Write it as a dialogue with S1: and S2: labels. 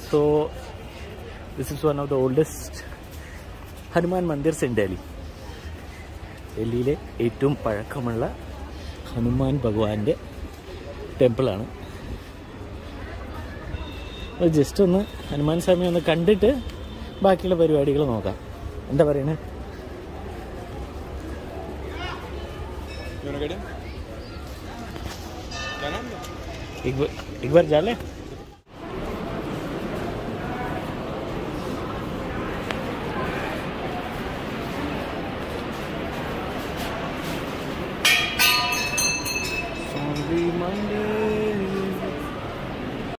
S1: So this is one of the oldest Hanuman Mandirs in Delhi. ഡൽഹിയിലെ ഏറ്റവും പഴക്കമുള്ള ഹനുമാൻ ഭഗവാന്റെ ടെമ്പിളാണ്. അപ്പോൾ ജസ്റ്റ് ഒന്ന് ഹനുമാൻ സ്വാമി ഒന്ന് കണ്ടിട്ട് ബാക്കിയുള്ള പരിപാടികൾ നോക്കാം. എന്താ പറയണേ? एक बार जा ले.